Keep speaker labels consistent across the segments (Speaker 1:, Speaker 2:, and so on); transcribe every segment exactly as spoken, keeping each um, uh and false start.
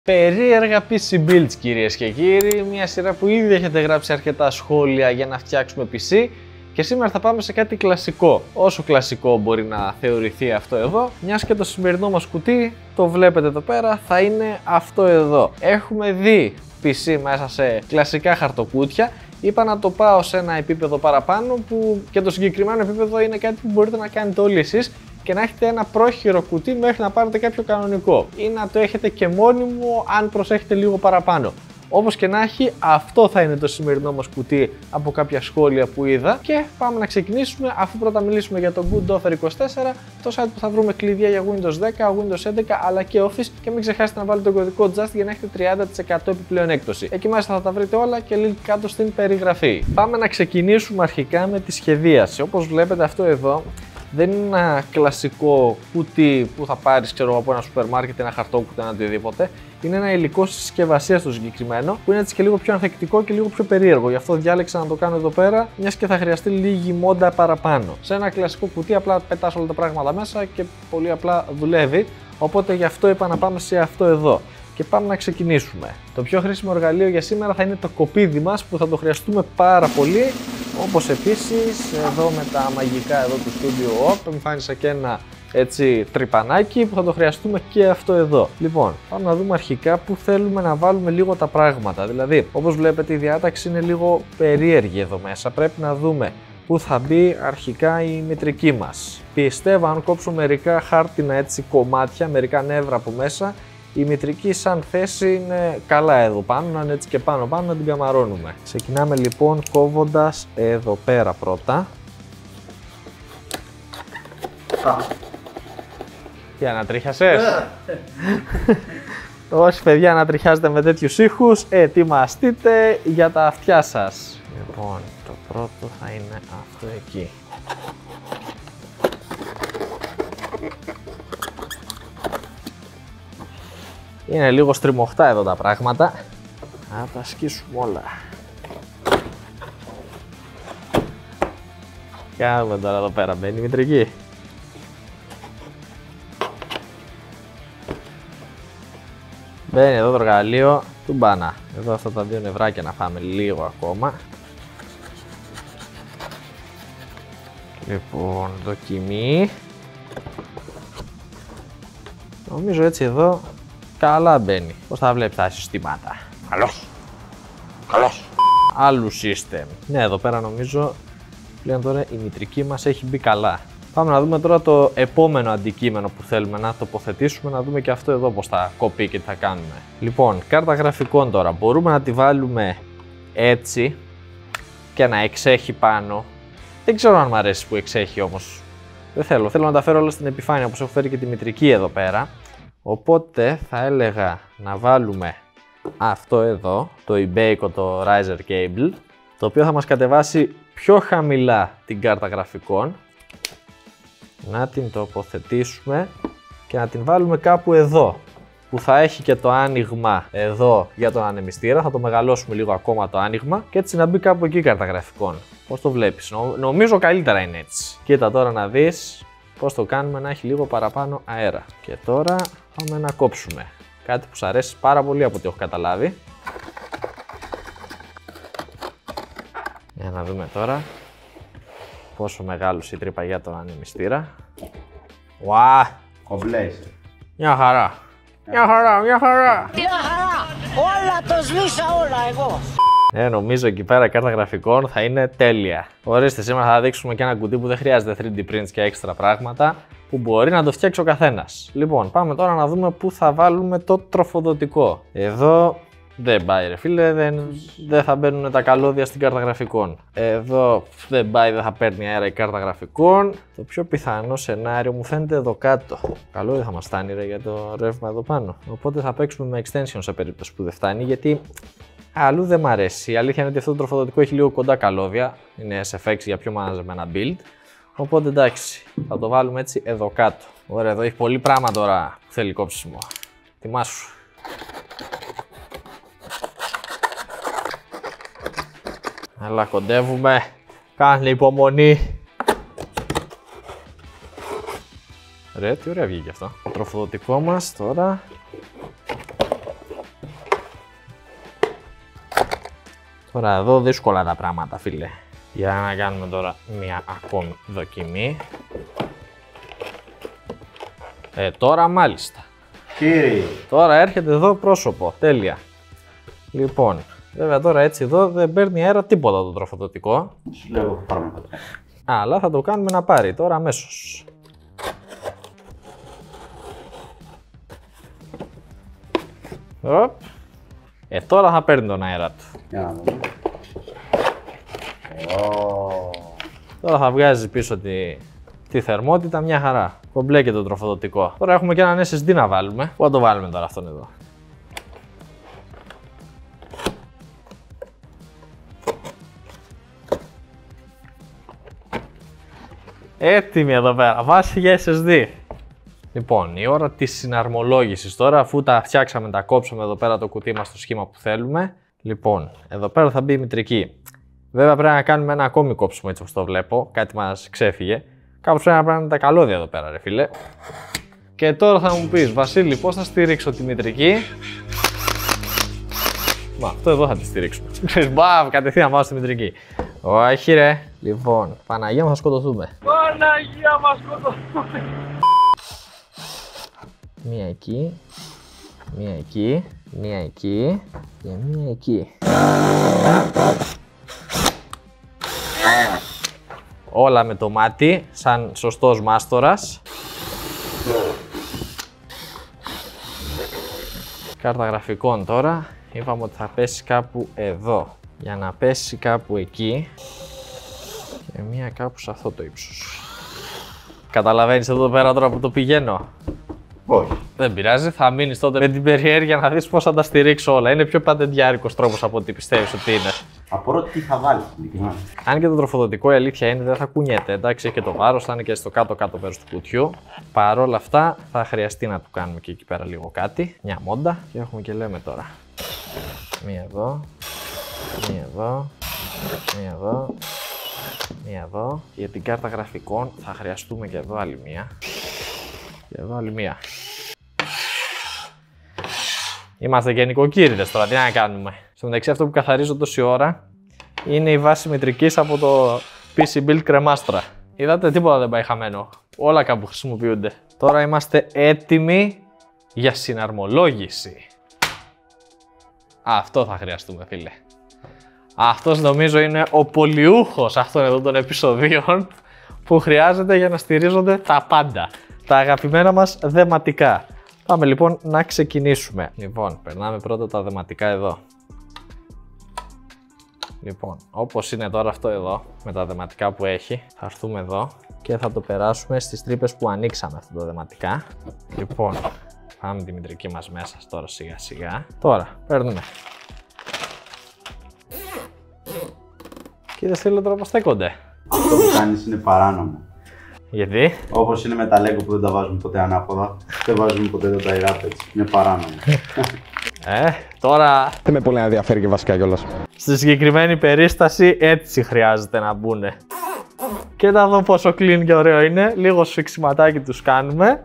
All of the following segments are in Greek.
Speaker 1: Περίεργα πι σι builds, κυρίες και κύριοι, μια σειρά που ήδη έχετε γράψει αρκετά σχόλια για να φτιάξουμε πι σι και σήμερα θα πάμε σε κάτι κλασικό, όσο κλασικό μπορεί να θεωρηθεί αυτό εδώ, μιας και το σημερινό μας κουτί, το βλέπετε εδώ πέρα, θα είναι αυτό εδώ. Έχουμε δει πι σι μέσα σε κλασικά χαρτοκούτια. Είπα να το πάω σε ένα επίπεδο παραπάνω που και το συγκεκριμένο επίπεδο είναι κάτι που μπορείτε να κάνετε όλοι εσείς και να έχετε ένα πρόχειρο κουτί μέχρι να πάρετε κάποιο κανονικό ή να το έχετε και μόνιμο αν προσέχετε λίγο παραπάνω. Όπως και να έχει, αυτό θα είναι το σημερινό μας κουτί από κάποια σχόλια που είδα και πάμε να ξεκινήσουμε αφού πρώτα μιλήσουμε για το Good Offer είκοσι τέσσερα, το site που θα βρούμε κλειδιά για Windows δέκα, Windows έντεκα αλλά και Office και μην ξεχάσετε να βάλετε τον κωδικό Just για να έχετε τριάντα τοις εκατό επιπλέον έκπτωση. Εκεί μέσα θα τα βρείτε όλα και link κάτω στην περιγραφή. Πάμε να ξεκινήσουμε αρχικά με τη σχεδίαση. Όπως βλέπετε αυτό εδώ δεν είναι ένα κλασικό κουτί που θα πάρεις ξέρω, από ένα σούπερ μάρκετ, ένα χαρτόκουτο, ένα οτιδήποτε. Είναι ένα υλικό συσκευασία στο συγκεκριμένο που είναι έτσι και λίγο πιο ανθεκτικό και λίγο πιο περίεργο. Γι' αυτό διάλεξα να το κάνω εδώ πέρα, μιας και θα χρειαστεί λίγη μόντα παραπάνω. Σε ένα κλασικό κουτί απλά πετάς όλα τα πράγματα μέσα και πολύ απλά δουλεύει. Οπότε γι' αυτό είπα να πάμε σε αυτό εδώ. Και πάμε να ξεκινήσουμε. Το πιο χρήσιμο εργαλείο για σήμερα θα είναι το κοπίδι μας που θα το χρειαστούμε πάρα πολύ. Όπως επίσης εδώ με τα μαγικά εδώ του Studio Op εμφάνισα και ένα έτσι τρυπανάκι που θα το χρειαστούμε και αυτό εδώ. Λοιπόν, πάμε να δούμε αρχικά που θέλουμε να βάλουμε λίγο τα πράγματα. Δηλαδή, όπως βλέπετε η διάταξη είναι λίγο περίεργη εδώ μέσα. Πρέπει να δούμε πού θα μπει αρχικά η μητρική μας. Πιστεύω αν κόψω μερικά χάρτινα έτσι κομμάτια, μερικά νεύρα από μέσα, η μητρική σαν θέση είναι καλά εδώ πάνω, να είναι έτσι και πάνω πάνω να την καμαρώνουμε. Ξεκινάμε λοιπόν κόβοντας εδώ πέρα πρώτα. Τι ανατρίχιασες? Όσοι παιδιά ανατριχιάζετε με τέτοιους ήχους, ετοιμαστείτε για τα αυτιά σας. Λοιπόν, το πρώτο θα είναι αυτό εκεί. Είναι λίγο στριμωχτά εδώ τα πράγματα. Να τα σκίσουμε όλα. Κάνουμε τώρα εδώ πέρα, μπαίνει η μητρική. Μπαίνει εδώ το εργαλείο του μπάνα. Εδώ αυτά τα δύο νευράκια να φάμε λίγο ακόμα. Λοιπόν, δοκιμή. Νομίζω έτσι εδώ καλά μπαίνει. Πώς θα βλέπει τα συστήματα? Καλώς. Καλώς. Άλλου system. Ναι, εδώ πέρα νομίζω πλέον τώρα η μητρική μας έχει μπει καλά. Πάμε να δούμε τώρα το επόμενο αντικείμενο που θέλουμε να τοποθετήσουμε, να δούμε και αυτό εδώ πώς θα κοπεί και τι θα κάνουμε. Λοιπόν, κάρτα γραφικών τώρα. Μπορούμε να τη βάλουμε έτσι και να εξέχει πάνω. Δεν ξέρω αν μου αρέσει που εξέχει όμως. Δεν θέλω. Θέλω να τα φέρω όλα στην επιφάνεια όπως έχω φέρει και τη μητρική εδώ πέρα. Οπότε θα έλεγα να βάλουμε αυτό εδώ, το Ibeco, το Riser Cable, το οποίο θα μας κατεβάσει πιο χαμηλά την κάρτα γραφικών. Να την τοποθετήσουμε και να την βάλουμε κάπου εδώ, που θα έχει και το άνοιγμα εδώ για τον ανεμιστήρα. Θα το μεγαλώσουμε λίγο ακόμα το άνοιγμα και έτσι να μπει κάπου εκεί η κάρτα γραφικών. Πώς το βλέπεις? Νομίζω καλύτερα είναι έτσι. Κοίτα τώρα να δεις πώς το κάνουμε να έχει λίγο παραπάνω αέρα. Και τώρα πάμε να κόψουμε. Κάτι που σου αρέσει πάρα πολύ από ό,τι έχω καταλάβει. Για να δούμε τώρα πόσο μεγάλος η τρύπα για τον ανεμιστήρα. Ουά!
Speaker 2: Κομπλές.
Speaker 1: Μια χαρά. Μια χαρά, μια χαρά.
Speaker 3: Μια χαρά! Όλα το σβήσα όλα εγώ.
Speaker 1: Ε, νομίζω εκεί πέρα η κάρτα γραφικών θα είναι τέλεια. Ορίστε, σήμερα θα δείξουμε και ένα κουτί που δεν χρειάζεται θρι ντι prints και έξτρα πράγματα που μπορεί να το φτιάξει ο καθένας. Λοιπόν, πάμε τώρα να δούμε πού θα βάλουμε το τροφοδοτικό. Εδώ δεν πάει ρε φίλε, δεν, δεν θα μπαίνουν τα καλώδια στην κάρτα γραφικών. Εδώ δεν πάει, δεν θα παίρνει αέρα η κάρτα γραφικών. Το πιο πιθανό σενάριο μου φαίνεται εδώ κάτω. Καλό δεν θα μας φτάνει ρε, για το ρεύμα εδώ πάνω. Οπότε θα παίξουμε με extension σε περίπτωση που δεν φτάνει, γιατί αλλού δεν μ' αρέσει. Η αλήθεια είναι ότι αυτό το τροφοδοτικό έχει λίγο κοντά καλώδια. Είναι ες εφ εξ για πιο μαζεμένα build. Οπότε εντάξει, θα το βάλουμε έτσι εδώ κάτω. Ωραία, εδώ έχει πολύ πράγμα τώρα που θέλει κόψιμο. Ετοιμάσου. Αλλά κοντεύουμε. Κάνε υπομονή. Ρε, τι ωραία βγήκε αυτό. Το τροφοδοτικό μας τώρα Τώρα εδώ δύσκολα τα πράγματα, φίλε. Για να κάνουμε τώρα μια ακόμη δοκιμή. Ε, τώρα μάλιστα.
Speaker 2: Κύριε.
Speaker 1: Τώρα έρχεται εδώ πρόσωπο. Τέλεια. Λοιπόν, βέβαια τώρα έτσι εδώ δεν παίρνει αέρα τίποτα το τροφοδοτικό.
Speaker 2: Σου λέω πράγματα.
Speaker 1: Αλλά θα το κάνουμε να πάρει τώρα αμέσως. Οπ. Ε, τώρα θα παίρνει τον αέρα του.
Speaker 2: Για να δούμε. Oh.
Speaker 1: Τώρα θα βγάζει πίσω τη, τη θερμότητα, μια χαρά. Κομπλέ και το τροφοδοτικό. Τώρα έχουμε και έναν ες ες ντι να βάλουμε. Πού θα το βάλουμε τώρα αυτόν εδώ. Έτοιμη εδώ πέρα, βάση για ες ες ντι. Λοιπόν, η ώρα της συναρμολόγησης τώρα, αφού τα φτιάξαμε, τα κόψαμε εδώ πέρα το κουτί μας στο σχήμα που θέλουμε. Λοιπόν, εδώ πέρα θα μπει η μητρική. Βέβαια πρέπει να κάνουμε ένα ακόμη κόψιμο έτσι όπως το βλέπω, κάτι μας ξέφυγε. Κάπως πρέπει να κάνουμε τα καλώδια εδώ πέρα ρε φίλε. Και τώρα θα μου πεις, Βασίλη, πώς θα στηρίξω τη μητρική. Μα αυτό εδώ θα τη στηρίξουμε. Μπαμ, κατευθείαν πάω στη μητρική. Όχι ρε. Λοιπόν, Παναγία μου θα σκοτωθούμε.
Speaker 4: Παναγία μας σκοτωθούμε.
Speaker 1: Μία εκεί, μία εκεί, μία εκεί και μία εκεί. Όλα με το μάτι, σαν σωστός μάστορας. Κάρτα γραφικών τώρα, είπαμε ότι θα πέσει κάπου εδώ. Για να πέσει κάπου εκεί και μία κάπου σε αυτό το ύψος. Καταλαβαίνεις εδώ πέρα τώρα που το πηγαίνω.
Speaker 2: Όχι.
Speaker 1: Δεν πειράζει, θα μείνεις τότε με την περιέργεια να δεις πώς θα τα στηρίξω όλα. Είναι πιο παντεντιάρικος τρόπος από ό,τι πιστεύεις ότι είναι.
Speaker 2: Απορώ τι θα βάλεις συγκεκριμένα.
Speaker 1: Αν και το τροφοδοτικό η αλήθεια είναι δεν θα κουνιέται, εντάξει, έχει και το βάρος, θα είναι και στο κάτω-κάτω μέρος του κουτιού. Παρ' όλα αυτά θα χρειαστεί να του κάνουμε και εκεί πέρα λίγο κάτι, μια μόντα. Και έχουμε και λέμε τώρα. Μία εδώ, μία εδώ, μία εδώ, μία εδώ. Και για την κάρτα γραφικών θα χρειαστούμε και εδώ άλλη μία. Και εδώ άλλη μία. Είμαστε και νοικοκύριδες τώρα, τι να κάνουμε. Στο μεταξύ αυτό που καθαρίζω τόση ώρα είναι η βάση μητρικής από το πι σι Build κρεμάστρα. Είδατε, τίποτα δεν πάει χαμένο. Όλα κάπου χρησιμοποιούνται. Τώρα είμαστε έτοιμοι για συναρμολόγηση. Αυτό θα χρειαστούμε, φίλε. Αυτός νομίζω είναι ο πολιούχος αυτών εδώ των επεισοδίων που χρειάζεται για να στηρίζονται τα πάντα. Τα αγαπημένα μας δεματικά. Πάμε λοιπόν να ξεκινήσουμε. Λοιπόν, περνάμε πρώτα τα δεματικά εδώ. Λοιπόν, όπως είναι τώρα αυτό εδώ, με τα δεματικά που έχει, θα έρθουμε εδώ και θα το περάσουμε στις τρύπες που ανοίξαμε αυτά τα δεματικά. Λοιπόν, πάμε τη μητρική μας μέσα τώρα σιγά σιγά. Τώρα, παίρνουμε. Και δεν θέλω τώρα πως στέκονται.
Speaker 2: Αυτό που κάνεις είναι παράνομο.
Speaker 1: Γιατί?
Speaker 2: Όπως είναι με τα Lego που δεν τα βάζουμε ποτέ ανάποδα, δεν βάζουμε ποτέ τα tie-wrap έτσι. Είναι παράνομο.
Speaker 1: Ε, τώρα...
Speaker 5: Δεν με πολύ ενδιαφέρει και βασικά κιόλας.
Speaker 1: Στη συγκεκριμένη περίσταση έτσι χρειάζεται να μπουνε. Κοίτα εδώ πόσο clean και ωραίο είναι. Λίγο σφιξιματάκι τους κάνουμε.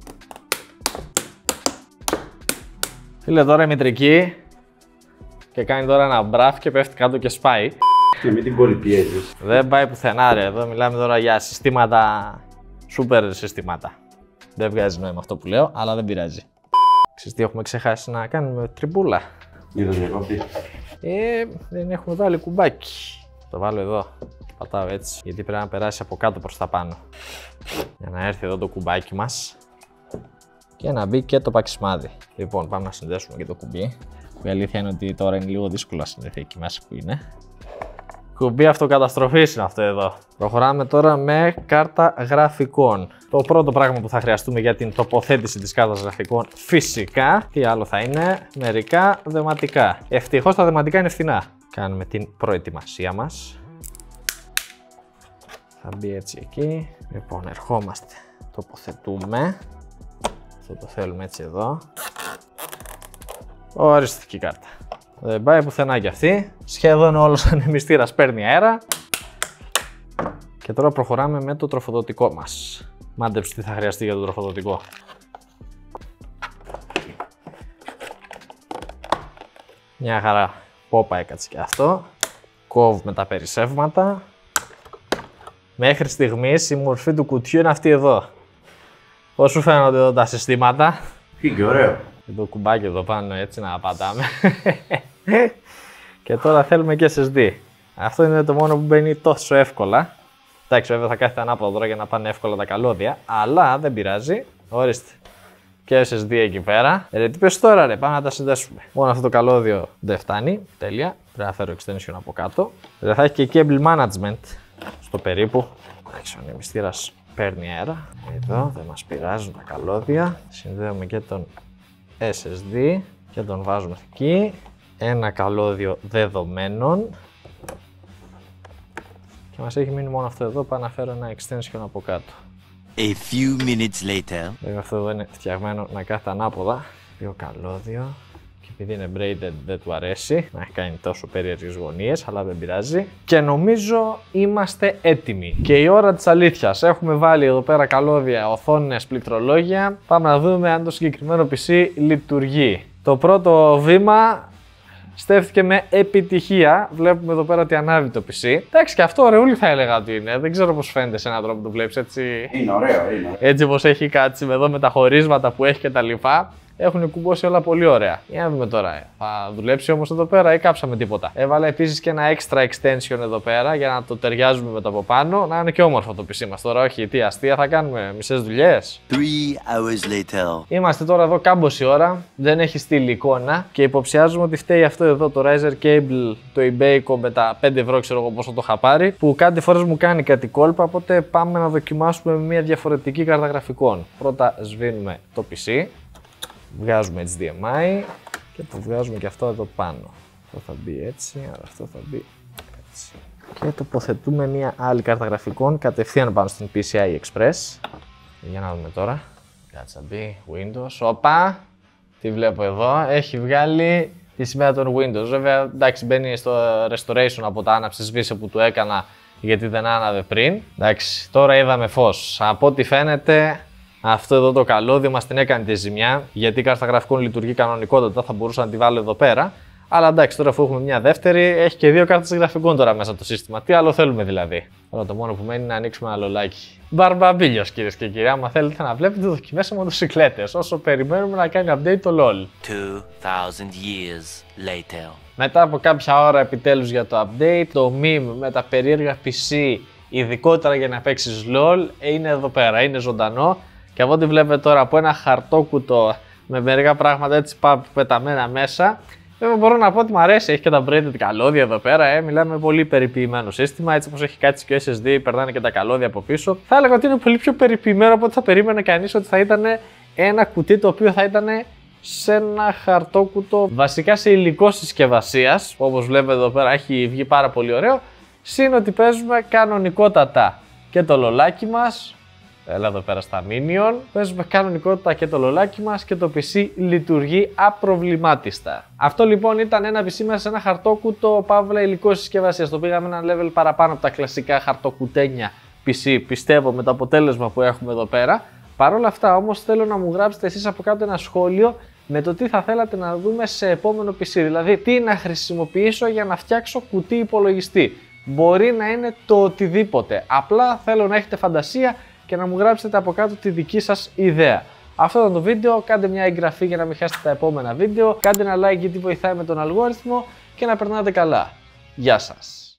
Speaker 1: Φίλε, τώρα η μητρική και κάνει τώρα ένα μπραφ και πέφτει κάτω και σπάει.
Speaker 2: Και μην την πολυπιέζεις.
Speaker 1: Δεν πάει πουθενά ρε, εδώ μιλάμε τώρα για συστήματα, σούπερ συστήματα. Δεν βγάζει νόημα αυτό που λέω, αλλά δεν πειράζει. Ξέρεις τι έχουμε ξεχάσει να κάνουμε, τριμπούλα.
Speaker 2: Για το διακόπτη.
Speaker 1: Ε, δεν έχουμε βάλει κουμπάκι. Το βάλω εδώ, πατάω έτσι, γιατί πρέπει να περάσει από κάτω προς τα πάνω. Για να έρθει εδώ το κουμπάκι μας και να μπει και το παξιμάδι. Λοιπόν, πάμε να συνδέσουμε και το κουμπί. Η αλήθεια είναι ότι τώρα είναι λίγο δύσκολο να συνδεθεί εκεί μέσα που είναι. Κουμπί αυτοκαταστροφής είναι αυτό εδώ. Προχωράμε τώρα με κάρτα γραφικών. Το πρώτο πράγμα που θα χρειαστούμε για την τοποθέτηση της κάρτας γραφικών, φυσικά, τι άλλο θα είναι, μερικά δεματικά. Ευτυχώς τα δεματικά είναι φθηνά. Κάνουμε την προετοιμασία μας. Θα μπει έτσι εκεί. Λοιπόν, ερχόμαστε. Τοποθετούμε. Αυτό το θέλουμε έτσι εδώ. Οριστική κάρτα. Δεν πάει πουθενά κι αυτή. Σχεδόν όλος ο ανεμιστήρας παίρνει αέρα. Και τώρα προχωράμε με το τροφοδοτικό μας. Μάντεψε τι θα χρειαστεί για το τροφοδοτικό. Μια χαρά. Πόπα έκατσε και αυτό. Κόβουμε τα περισσεύματα. Μέχρι στιγμής η μορφή του κουτιού είναι αυτή εδώ. Πώς σου φαίνονται εδώ τα συστήματα?
Speaker 2: Και ωραίο.
Speaker 1: Και το κουμπάκι εδώ πάνω έτσι να πατάμε. Και τώρα θέλουμε και ες ες ντι. Αυτό είναι το μόνο που μπαίνει τόσο εύκολα. Εντάξει, βέβαια θα κάθεται ανάποδα τώρα για να πάνε εύκολα τα καλώδια, αλλά δεν πειράζει. Ορίστε. Και ες ες ντι εκεί πέρα. Ε, τι πες τώρα, ρε, πάμε να τα συνδέσουμε. Μόνο αυτό το καλώδιο δεν φτάνει. Τέλεια. Πρέπει να φέρω extension από κάτω. Ε, θα έχει και cable management στο περίπου. Εντάξει, ο ανεμιστήρας παίρνει αέρα. Εδώ δεν μας πειράζουν τα καλώδια. Συνδέουμε και τον ες ες ντι και τον βάζουμε εκεί. Ένα καλώδιο δεδομένων. Και μας έχει μείνει μόνο αυτό εδώ. Πάω να φέρω ένα extension από κάτω.
Speaker 6: A few minutes later.
Speaker 1: Βέβαια αυτό εδώ είναι φτιαγμένο να κάθεται ανάποδα. Δύο καλώδιο. Και επειδή είναι braided δεν του αρέσει να έχει κάνει τόσο περίεργες γωνίες, αλλά δεν πειράζει. Και νομίζω είμαστε έτοιμοι. Και η ώρα της αλήθειας. Έχουμε βάλει εδώ πέρα καλώδια, οθόνες, πληκτρολόγια. Πάμε να δούμε αν το συγκεκριμένο πι σι λειτουργεί. Το πρώτο βήμα στέφθηκε με επιτυχία. Βλέπουμε εδώ πέρα ότι ανάβει το πι σι. Εντάξει, και αυτό ωραίουλη θα έλεγα ότι είναι. Δεν ξέρω πώς φαίνεται σε έναν τρόπο που το βλέπεις έτσι.
Speaker 2: Είναι ωραίο, είναι ωραίο.
Speaker 1: Έτσι όπως έχει κάτσει εδώ με τα χωρίσματα που έχει και τα λοιπά. Έχουν κουμπώσει όλα πολύ ωραία. Για να δούμε τώρα. Θα δουλέψει όμως εδώ πέρα ή κάψαμε τίποτα. Έβαλα επίσης και ένα extra extension εδώ πέρα για να το ταιριάζουμε με το από πάνω. Να είναι και όμορφο το πι σι μας τώρα. Όχι, τι αστεία θα κάνουμε, μισές δουλειές.
Speaker 6: Three hours later.
Speaker 1: Είμαστε τώρα εδώ κάμποση ώρα. Δεν έχει στείλει εικόνα και υποψιάζουμε ότι φταίει αυτό εδώ το Riser Cable, το eBayco με τα πέντε ευρώ, ξέρω εγώ πόσο το είχα πάρει. Που κάτι φορές μου κάνει κάτι κόλπα. Οπότε πάμε να δοκιμάσουμε με μια διαφορετική κάρτα γραφικών. Πρώτα σβήνουμε το πι σι. Βγάζουμε έιτς ντι εμ άι και το βγάζουμε και αυτό εδώ πάνω. Αυτό θα μπει έτσι, άρα αυτό θα μπει έτσι. Και τοποθετούμε μια άλλη κάρτα γραφικών κατευθείαν πάνω στην πι σι άι Express. Για να δούμε τώρα. Κάτσε να μπει Windows. Όπα! Τι βλέπω εδώ. Έχει βγάλει τη σημαία των Windows. Βέβαια, εντάξει, μπαίνει στο Restoration από τα άναψη σβήσε που του έκανα γιατί δεν άναβε πριν. Εντάξει, τώρα είδαμε φως. Από ό,τι φαίνεται. Αυτό εδώ το καλώδιο μας την έκανε τη ζημιά, γιατί η κάρτα γραφικών λειτουργεί κανονικότατα, θα μπορούσα να τη βάλω εδώ πέρα. Αλλά εντάξει, τώρα αφού έχουμε μια δεύτερη, έχει και δύο κάρτες γραφικών τώρα μέσα το σύστημα. Τι άλλο θέλουμε δηλαδή. Τώρα το μόνο που μένει είναι να ανοίξουμε ένα λολάκι. Μπαρμπαμπίλιος κυρίες και κύριοι, άμα θέλετε να βλέπετε δοκιμές σε μοτοσυκλέτες, όσο περιμένουμε να κάνει update το λολ.
Speaker 6: Two thousand years later.
Speaker 1: Μετά από κάποια ώρα επιτέλους για το update, το meme με τα περίεργα πι σι, ειδικότερα για να παίξεις λολ, είναι εδώ πέρα, είναι ζωντανό. Και από ό,τι βλέπετε τώρα από ένα χαρτόκουτο με μερικά πράγματα έτσι πεταμένα μέσα, βέβαια μπορώ να πω ότι μου αρέσει. Έχει και τα braided καλώδια εδώ πέρα. Ε. Μιλάμε πολύ περιποιημένο σύστημα. Έτσι όπως έχει κάτσει και ο ες ες ντι, περνάνε και τα καλώδια από πίσω. Θα έλεγα ότι είναι πολύ πιο περιποιημένο από ό,τι θα περίμενε κανείς ότι θα ήταν ένα κουτί το οποίο θα ήταν σε ένα χαρτόκουτο βασικά σε υλικό συσκευασίας. Όπως βλέπετε εδώ πέρα έχει βγει πάρα πολύ ωραίο. Συν ότι παίζουμε κανονικότατα και το λολάκι μας. Έλα εδώ πέρα στα Minion. Παίζουμε κανονικότητα και το λολάκι μας και το πι σι λειτουργεί απροβλημάτιστα. Αυτό λοιπόν ήταν ένα πι σι μέσα σε ένα χαρτόκουτο παύλα υλικό συσκευασίας. Το πήγαμε ένα level παραπάνω από τα κλασικά χαρτοκουτένια πι σι, πιστεύω, με το αποτέλεσμα που έχουμε εδώ πέρα. Παρ' όλα αυτά όμως θέλω να μου γράψετε εσείς από κάτω ένα σχόλιο με το τι θα θέλατε να δούμε σε επόμενο πι σι. Δηλαδή τι να χρησιμοποιήσω για να φτιάξω κουτί υπολογιστή. Μπορεί να είναι το οτιδήποτε. Απλά θέλω να έχετε φαντασία και να μου γράψετε από κάτω τη δική σας ιδέα. Αυτό ήταν το βίντεο, κάντε μια εγγραφή για να μην χάσετε τα επόμενα βίντεο, κάντε ένα like γιατί βοηθάει με τον αλγόριθμο και να περνάτε καλά. Γεια σας!